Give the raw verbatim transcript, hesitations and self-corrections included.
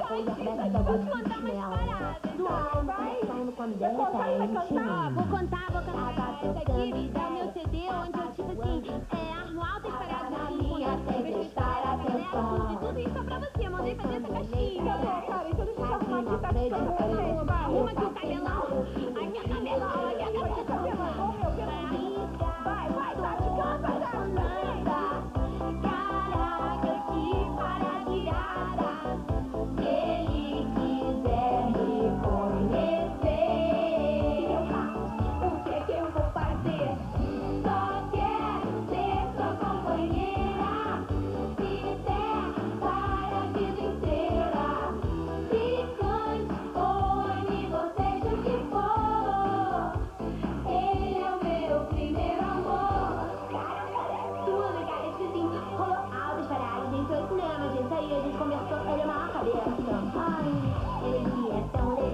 Eu vou te contar umas paradas. Vai. Vai contar e vai cantar? Vou contar, vou cantar. Esse aqui é o meu C D onde eu, tipo assim, é, armo altas paradas assim, com meus tudo e tudo isso é pra você. Mandei fazer essa caixinha. Tá bom, cara, então deixa eu te arrumar aqui, tá te cabelão. Arruma aqui o cabelão. Ai, minha cabelão, ai, minha cabelão. Vai, vai, Tati, canta, Tati. Caraca, que paraguiada. Ele quiser me conhecer. O que que eu vou fazer? Só quer ser sua companheira. Se der para a vida inteira. Ficante ou amigo, seja o que for. Ele é o meu primeiro amor. Tudo legal, esse sim. Rolou altas paradas, a gente foi ao cinema, a gente saiu, a gente conversou. Ele é uma cabeça. Ai, ele é tão legal.